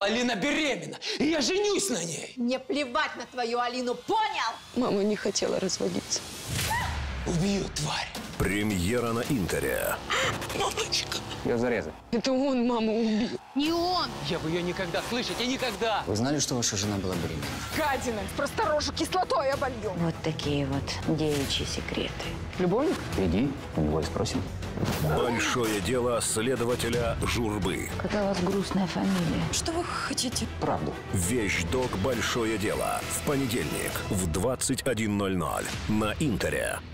Алина беременна, и я женюсь на ней. Мне плевать на твою Алину, понял? Мама не хотела разводиться. Убью, тварь. Премьера на Интере. Мамочка. Ее зарезали. Это он маму убил. Не он! Я бы ее никогда, слышите, никогда. Вы знали, что ваша жена была беременна? Гадина, просто рожу кислотой обольем. Вот такие вот девичьи секреты. Любовник? Иди, у него и спросим. Большое дело следователя Журбы. Какая у вас грустная фамилия. Что вы хотите? Правду. Вещдок «Большое дело». В понедельник в 21:00 на Интере.